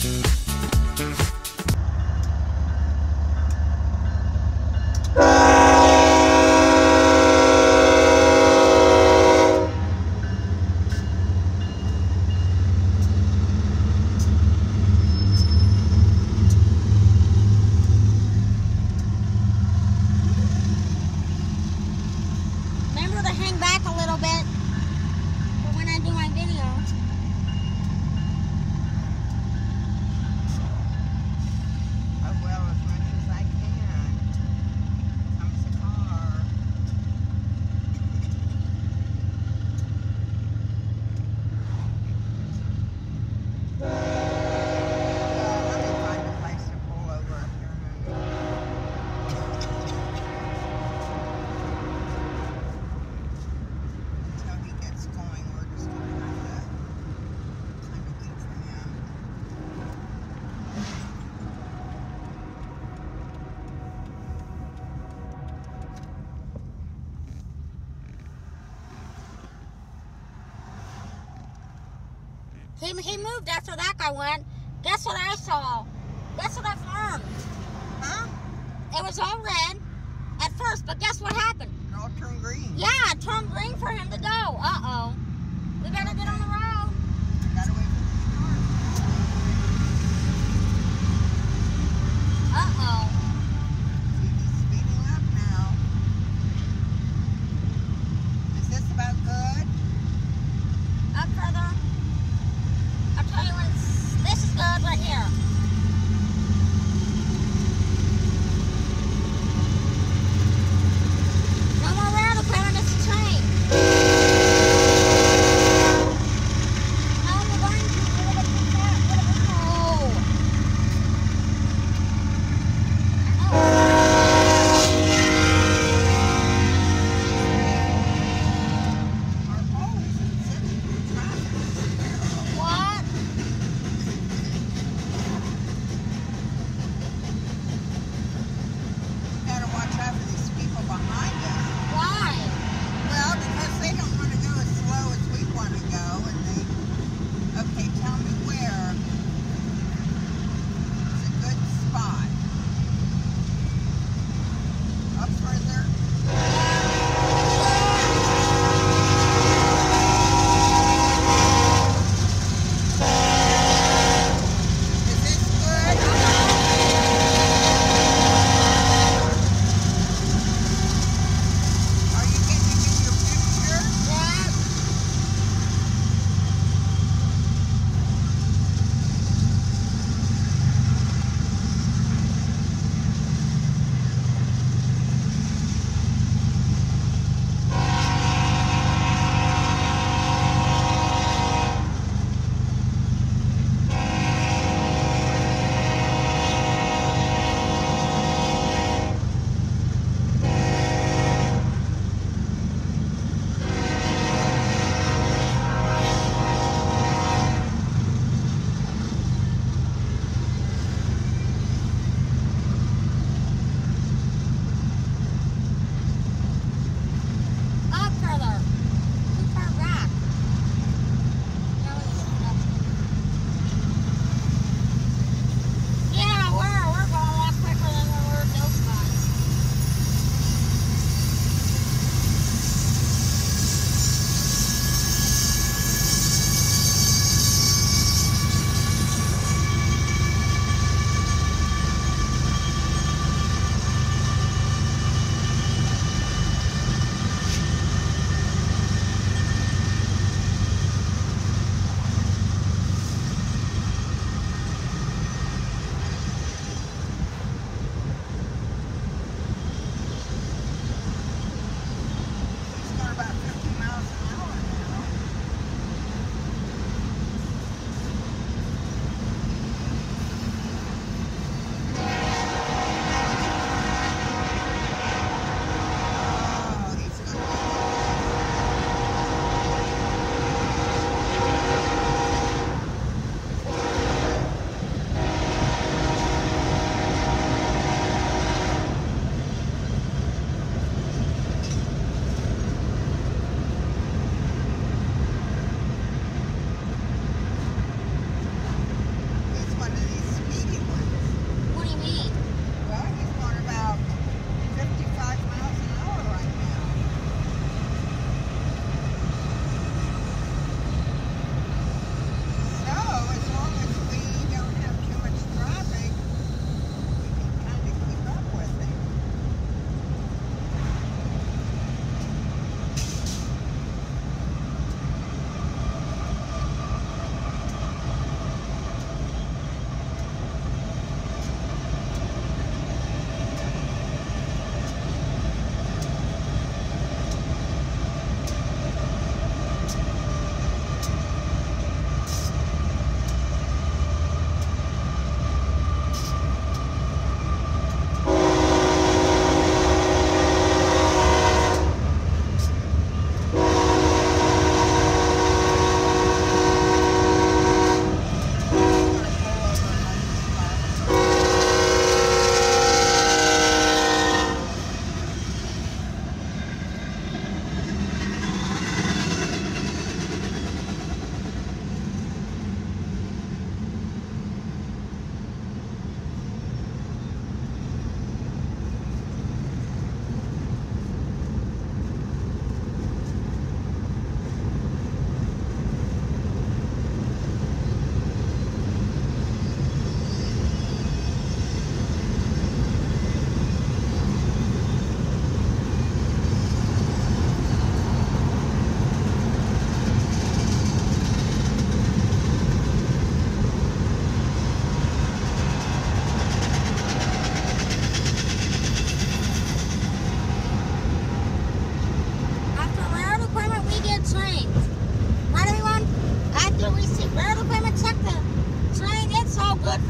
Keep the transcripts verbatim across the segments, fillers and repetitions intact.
He, he moved after that guy went. Guess what I saw? Guess what I learned? Huh? It was all red at first, but guess what happened? It all turned green. Yeah, it turned green for him to go. Uh-oh. We better get on the road. Gotta wait for the start. Uh-oh. See, he's speeding up now. Is this about good? Up further. I'll tell you when it's, this is good right here. No more rail equipment, it's a train. How am I going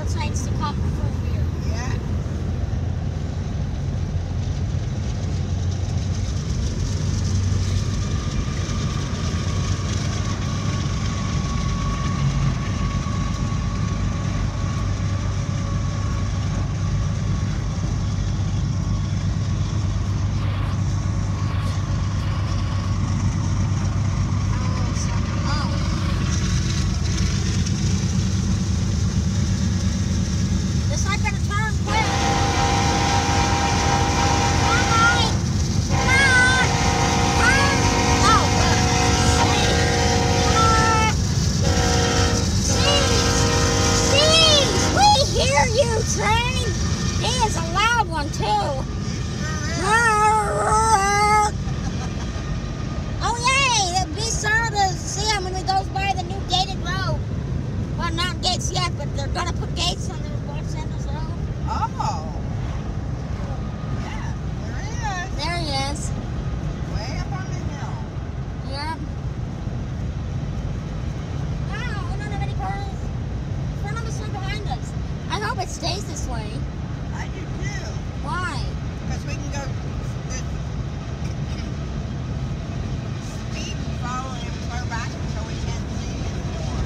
for trains to come through here. Yeah. Train, he is a loud one too. Oh yay! Be sure to see him when we goes by the new gated road. Well, not gates yet, but they're gonna put gates on the Los Angeles road. Oh. Yeah, there he is. There he is. Way up on the hill. Yep. Wow, we don't have any cars in front of us or behind us. I hope it stays this way. I do too. Why? Because we can go the speed and follow him clear back until we can't see anymore.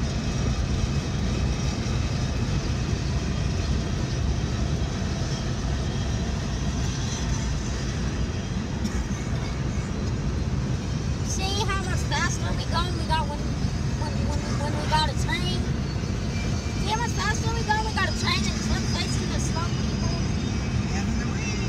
See how much faster we go when we got when when when, when we got a train? See how much faster we go? We got a train and we're facing the slow people. And the wind.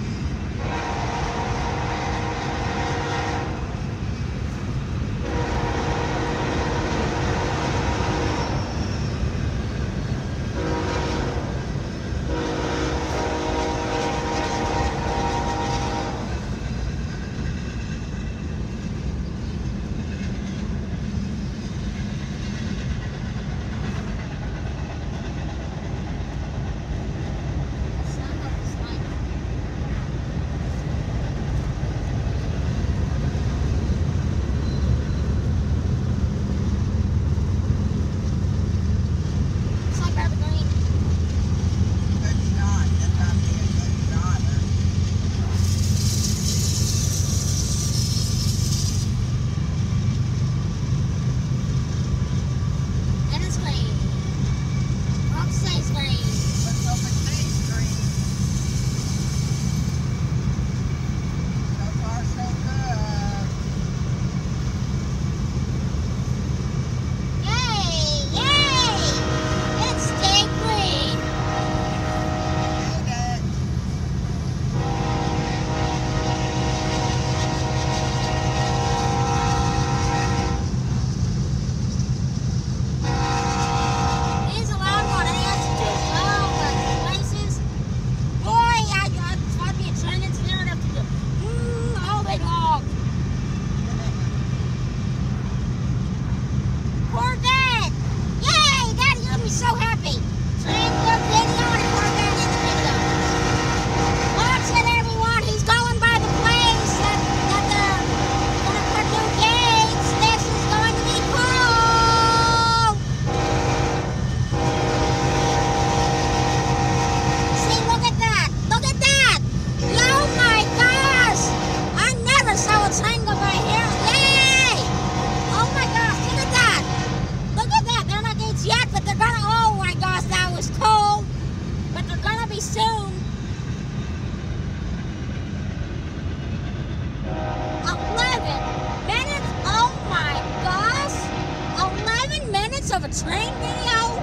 Of a train video?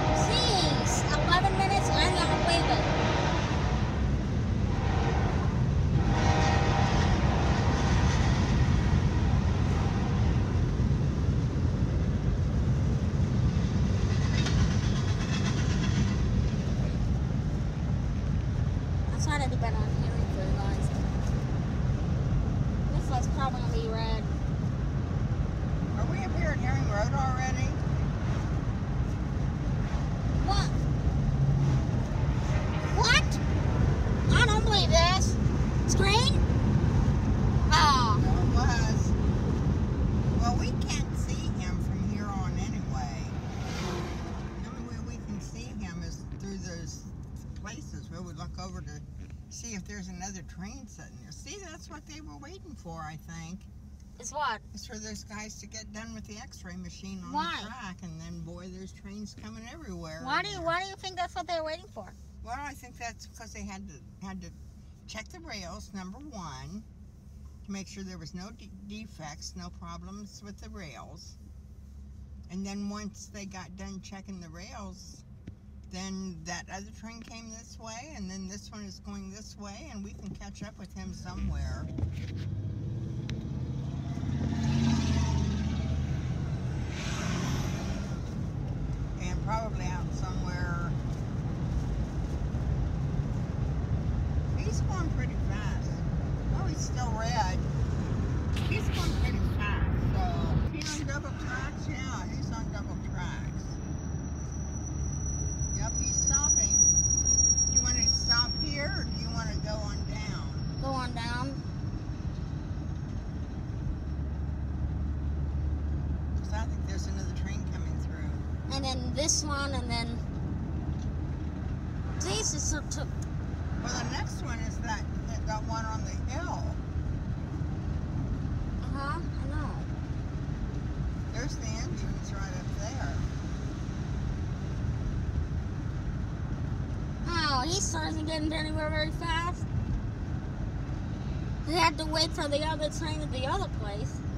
Jeez, eleven minutes, I'm gonna believe it. That's not any better on hearing for you guys. This light's probably gonna be red. Are we up here at Herring Road already? What? What? I don't believe this. Screen? Oh. No, it was. Well, we can't see him from here on anyway. The only way we can see him see if there's another train sitting there. See, that's what they were waiting for, I think. It's what? It's for those guys to get done with the X-ray machine on Why? the track, and then boy, there's trains coming everywhere. Why do you Why do you think that's what they're waiting for? Well, I think that's because they had to had to check the rails, number one, to make sure there was no de defects, no problems with the rails. And then once they got done checking the rails, then that other train came this way, and then this one is going this way, and we can catch up with him somewhere. And probably out somewhere. He's going pretty fast. Oh, he's still red. He's going pretty fast, so he's on double tracks? Yeah, he's on double tracks. Yep, he's stopping. Do you want to stop here, or do you want to go on down? Go on down. Because I think there's another train coming through. And then this one, and then Jesus took. Well, the next one is that, that one on the hill. Uh-huh, I know. There's the entrance right up there. Oh, he started getting anywhere very fast. He had to wait for the other train at the other place.